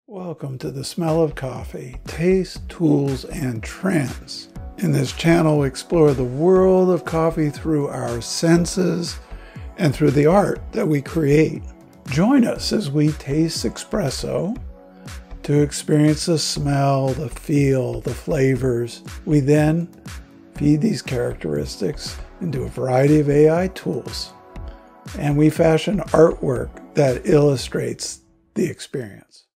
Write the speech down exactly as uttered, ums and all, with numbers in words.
Welcome to the Smell of Coffee, Taste, Tools, and Trends. In this channel, we explore the world of coffee through our senses and through the art that we create. Join us as we taste espresso to experience the smell, the feel, the flavors. We then feed these characteristics into a variety of A I tools, and we fashion artwork that illustrates the experience.